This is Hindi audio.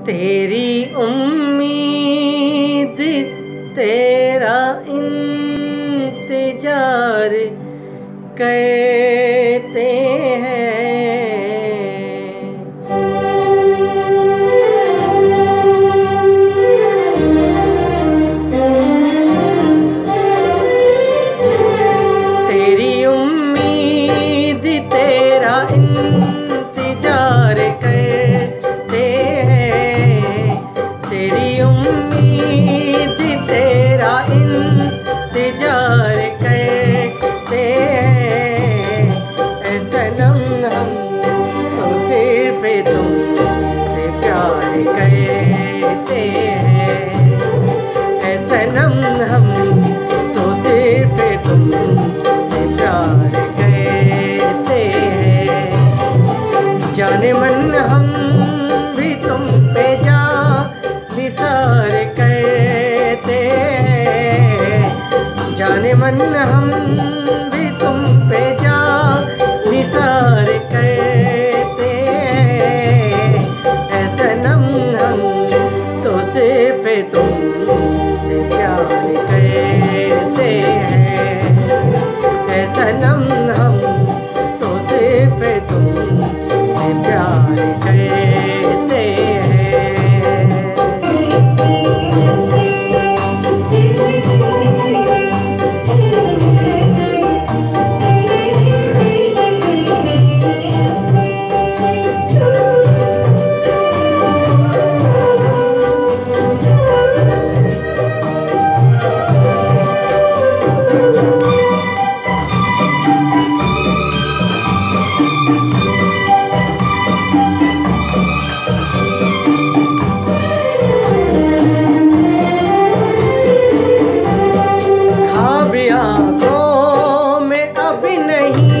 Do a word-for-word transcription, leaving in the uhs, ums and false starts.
तेरी उम्मीद तेरा इंतजार करते हैं। तेरी उम्मीद तेरा इंतजार करते हैं। तेरी उम्मीद तेरा इंतजार करते हैं। ऐ सनम हम तो सिर्फ तुमसे प्यार करते हैं। ऐ सनम हम तो सिर्फ तुमसे प्यार करते हैं। जाने मन हम भी तुम पे जा निसार करते हैं। जाने मन हम भी तुम पे जा निसार करते हैं। ऐ सनम हम तो सिर्फ तुमसे प्यार करते हैं। ऐ सनम हम तो सिर्फ तुमसे प्यार करते हैं। आँखों में अब नहीं